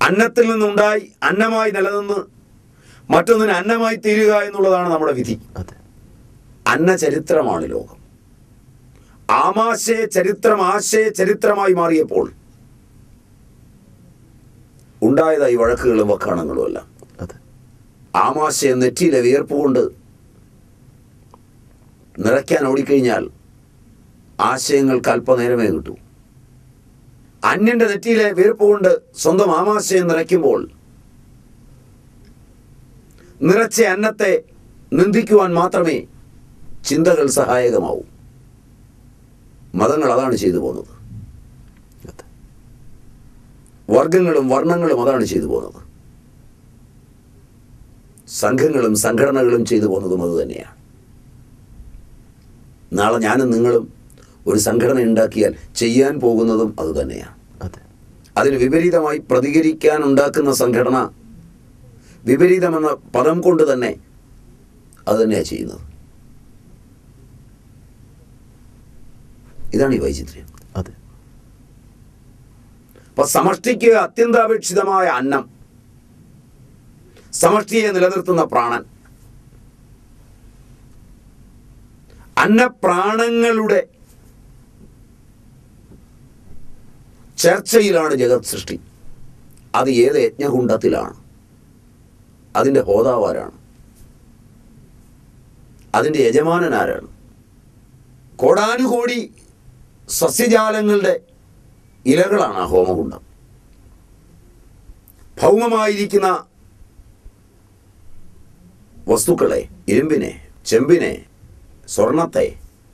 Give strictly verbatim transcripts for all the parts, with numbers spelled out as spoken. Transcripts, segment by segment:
അന്നത്തിൽ നിന്നുണ്ടായി അന്നമായി നിലനിന്ന് മറ്റൊന്നിന് അന്നമായി തീരുക എന്നുള്ളതാണ് നമ്മുടെ വിധി. അന്ന ചരിത്രമാണ് ലോകം. ആമാശയ ചരിത്രം ആശയ ചരിത്രമായി മാറിയപ്പോൾ ഉണ്ടായതായി വഴക്കുകളും വക്കാണങ്ങളും അല്ല. ആമാശയ നെറ്റിയിലെ വിയർപ്പ് കൊണ്ട് നിറയ്ക്കാൻ ഓടിക്കഴിഞ്ഞാൽ ആശയങ്ങൾക്ക് അല്പനേരമേ കിട്ടൂ. അന്യന്റെ നെറ്റിയിലെ വിയർപ്പ് കൊണ്ട് സ്വന്തം ആമാശയം നിറയ്ക്കുമ്പോൾ നിറച്ച അന്നത്തെ നിന്ദിക്കുവാൻ മാത്രമേ ചിന്തകൾ സഹായകമാവൂ. മതങ്ങൾ അതാണ് ചെയ്തു പോകുന്നത്. വർഗങ്ങളും വർണ്ണങ്ങളും അതാണ് ചെയ്തു പോകുന്നത്. സംഘങ്ങളും സംഘടനകളും ചെയ്തു പോകുന്നതും അത് തന്നെയാണ്. നാളെ ഞാനും നിങ്ങളും ഒരു സംഘടന ഉണ്ടാക്കിയാൽ ചെയ്യാൻ പോകുന്നതും അത് തന്നെയാണ്. അതിന് വിപരീതമായി പ്രതികരിക്കാൻ ഉണ്ടാക്കുന്ന സംഘടന വിപരീതമെന്ന പദം കൊണ്ട് തന്നെ അത് തന്നെയാണ് ചെയ്യുന്നത്. ഇതാണ് ഈ വൈചിത്ര്യം. അതെ. അപ്പൊ സമഷ്ടിക്ക് അത്യന്താപേക്ഷിതമായ അന്നം, സമഷ്ടിയെ നിലനിർത്തുന്ന പ്രാണൻ, അന്നപ്രാണങ്ങളുടെ ചർച്ചയിലാണ് ജഗത് സൃഷ്ടി. അത് ഏത് യജ്ഞകുണ്ഡത്തിലാണ്? അതിൻ്റെ ഹോതാവാരാണ്? അതിൻ്റെ യജമാനനാരാണ്? കോടാനുകോടി സസ്യജാലങ്ങളുടെ ഇലകളാണ് ആ ഹോമകുണ്ഡം. ഭൗമമായിരിക്കുന്ന വസ്തുക്കളെ, ഇരുമ്പിനെ, ചെമ്പിനെ, സ്വർണത്തെ,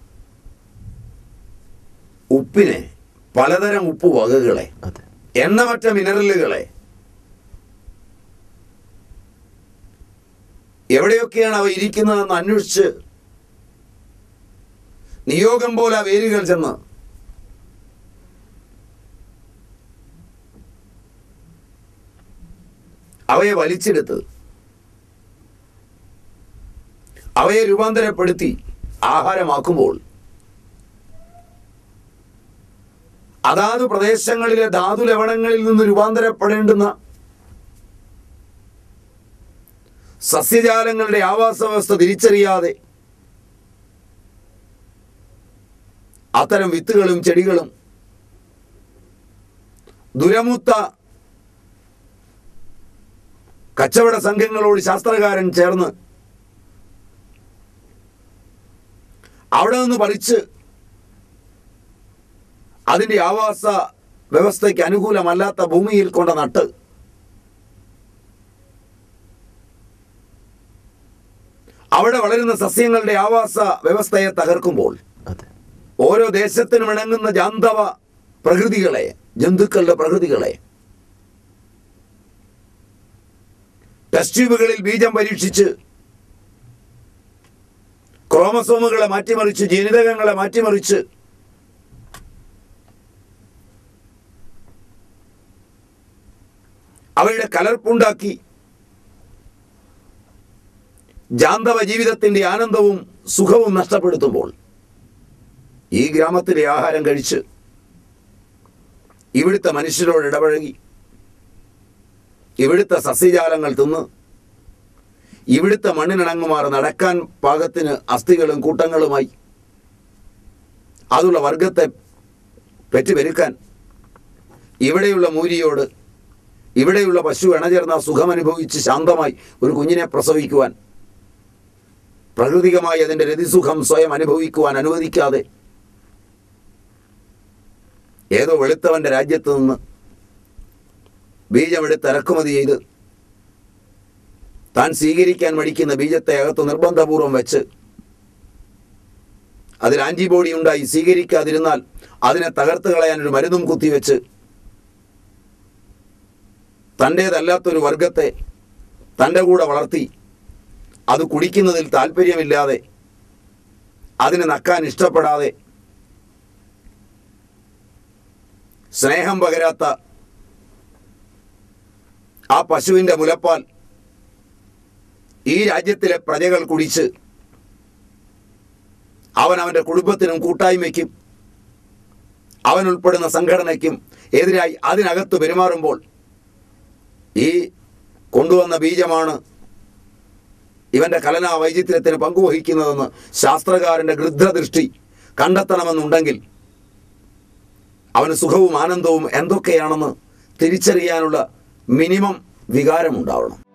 ഉപ്പിനെ, പലതരം ഉപ്പ് വകകളെ, എണ്ണമറ്റ മിനറലുകളെ, എവിടെയൊക്കെയാണ് അവ ഇരിക്കുന്നതെന്ന് അന്വേഷിച്ച് നിയോഗം പോലെ ആ വേരുകൾ ചെന്ന് അവയെ വലിച്ചെടുത്ത് അവയെ രൂപാന്തരപ്പെടുത്തി ആഹാരമാക്കുമ്പോൾ അതാത് പ്രദേശങ്ങളിലെ ധാതു ലവണങ്ങളിൽ നിന്ന് രൂപാന്തരപ്പെടേണ്ടുന്ന സസ്യജാലങ്ങളുടെ ആവാസ വ്യവസ്ഥ തിരിച്ചറിയാതെ അത്തരം വിത്തുകളും ചെടികളും ദുരമുത്ത കച്ചവട സംഘങ്ങളോട് ശാസ്ത്രകാരൻ ചേർന്ന് അവിടെ നിന്ന് പറിച്ച് അതിൻ്റെ ആവാസ വ്യവസ്ഥയ്ക്ക് അനുകൂലമല്ലാത്ത ഭൂമിയിൽ കൊണ്ട നട്ട് അവിടെ വളരുന്ന സസ്യങ്ങളുടെ ആവാസ വ്യവസ്ഥയെ തകർക്കുമ്പോൾ ഓരോ ദേശത്തിനും ഇണങ്ങുന്ന ജാന്തവ പ്രകൃതികളെ, ജന്തുക്കളുടെ പ്രകൃതികളെ ടെസ്റ്റ് ട്യൂബുകളിൽ ബീജം പരീക്ഷിച്ച് ക്രോമസോമുകളെ മാറ്റിമറിച്ച് ജനിതകങ്ങളെ മാറ്റിമറിച്ച് അവയുടെ കലർപ്പുണ്ടാക്കി ജാന്തവ ജീവിതത്തിൻ്റെ ആനന്ദവും സുഖവും നഷ്ടപ്പെടുത്തുമ്പോൾ ഈ ഗ്രാമത്തിലെ ആഹാരം കഴിച്ച് ഇവിടുത്തെ മനുഷ്യരോട് ഇടപഴകി ഇവിടുത്തെ സസ്യജാലങ്ങൾ തിന്ന് ഇവിടുത്തെ മണ്ണിനിണങ്ങുമാർ നടക്കാൻ പാകത്തിന് അസ്ഥികളും കൂട്ടങ്ങളുമായി അതുള്ള വർഗത്തെ പെറ്റുപെരുക്കാൻ ഇവിടെയുള്ള മൂരിയോട് ഇവിടെയുള്ള പശു ഇണചേർന്ന സുഖമനുഭവിച്ച് ശാന്തമായി ഒരു കുഞ്ഞിനെ പ്രസവിക്കുവാൻ, പ്രകൃതികമായി അതിൻ്റെ രതിസുഖം സ്വയം അനുഭവിക്കുവാൻ അനുവദിക്കാതെ ഏതോ വെളുത്തവൻ്റെ രാജ്യത്ത് നിന്ന് ബീജമെടുത്ത് ഇറക്കുമതി ചെയ്ത് താൻ സ്വീകരിക്കാൻ മടിക്കുന്ന ബീജത്തെ അകത്ത് നിർബന്ധപൂർവം വെച്ച് അതിൽ ആൻറ്റിബോഡി ഉണ്ടായി സ്വീകരിക്കാതിരുന്നാൽ അതിനെ തകർത്ത് കളയാനൊരു മരുന്നും കുത്തിവെച്ച് തൻ്റേതല്ലാത്തൊരു വർഗത്തെ തൻ്റെ കൂടെ വളർത്തി അത് കുടിക്കുന്നതിൽ താല്പര്യമില്ലാതെ അതിനെ നക്കാൻ ഇഷ്ടപ്പെടാതെ സ്നേഹം പകരാത്ത ആ പശുവിൻ്റെ മുലപ്പാൽ ഈ രാജ്യത്തിലെ പ്രജകൾ കുടിച്ച് അവൻ അവൻ്റെ കുടുംബത്തിനും കൂട്ടായ്മയ്ക്കും അവൻ ഉൾപ്പെടുന്ന സംഘടനയ്ക്കും എതിരായി അതിനകത്ത് പെരുമാറുമ്പോൾ ഈ കൊണ്ടുവന്ന ബീജമാണ് ഇവൻ്റെ കലനാ വൈചിത്ര്യത്തിന് പങ്കുവഹിക്കുന്നതെന്ന് ശാസ്ത്രകാരൻ്റെ ഗൃധ്രദൃഷ്ടി കണ്ടെത്തണമെന്നുണ്ടെങ്കിൽ അവന് സുഖവും ആനന്ദവും എന്തൊക്കെയാണെന്ന് തിരിച്ചറിയാനുള്ള മിനിമം വികാരമുണ്ടാവണം.